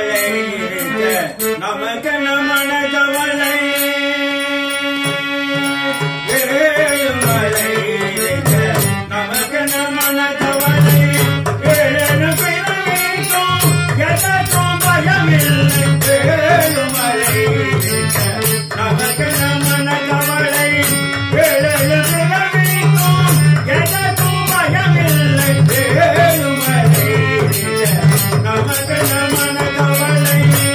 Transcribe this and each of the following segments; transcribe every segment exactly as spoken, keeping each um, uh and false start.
ஏழுமலை நமக்கு நமன கவலை ஏழுமலை நமக்கு நமன கவலை ஏழு பிறவிக்கும் எதற்கும் பயமில்லை ஏழுமலை நமக்கு நமன கவலை ஏழு பிறவிக்கும் எதற்கும் பயமில்லை ஏழுமலை நமக்கு நமன கவலை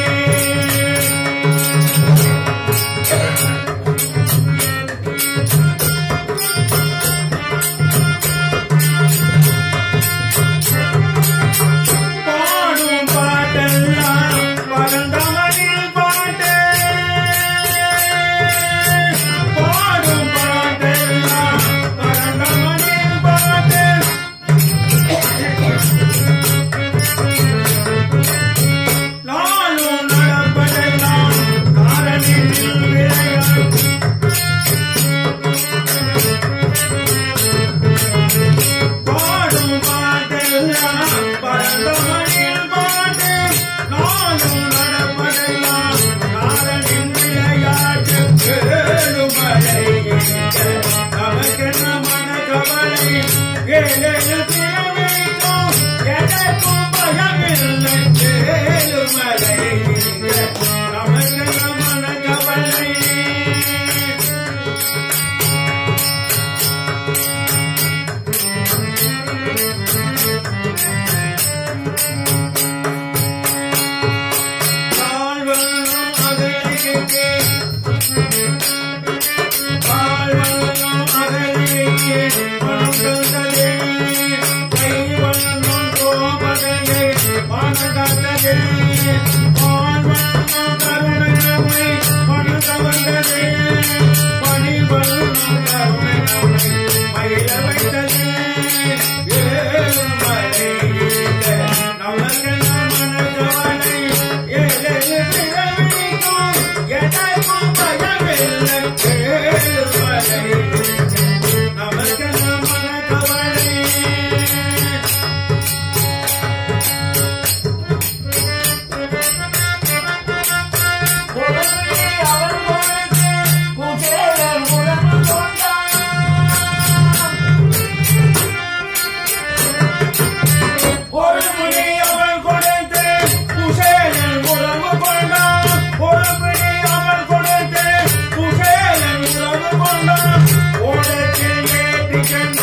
பாடும் பாட்டெல்லாம் பரந்தவனில் பாட்டு பாடும் பாட்டெல்லாம் பரந்தவனில் பாட்டு நாளும் நடப்பதெல்லாம் காரணியில் விளையாட்டு பாடும் பாட்டெல்லாம் பரந்தவனில் பாட்டு நாளும் நடப்பதெல்லாம் காரணியில் விளையாட்டு ஏழுமலை நமக்கு நமன கவலை ஏழு பிறவிக்கும் எதற்கும் பயமில்லை ஏழுமலை நமக்கு நமன கவலை வாழ்வனும் அகலிக்கு வாழ்வனும் அகலிக்கு பணம் தந்ததே கைவனும் கோபதையே பணதந்ததே வாழ்வனும் கருணை நம்மை பணம் தவந்ததே பணிவனும் கருணை நம்மை மயில வைத்ததே ஏழுமலை நமக்கு நமன கவலை ஏழு பிறவிக்கும் எதற்கும் பயமில்லை ஏழுமலை நமக்கு நமன கவலை அவன் கொடுத்து குசேலன் உறவு கொண்டான் ஒரு பிடி அவள் கொடுத்து குசேலன் உறவு கொண்டான் ஒரு பிடி அவள் கொடுத்து குசேலன் உறவு கொண்டான் ஓடத்தில் ஏற்றிக்கொண்டு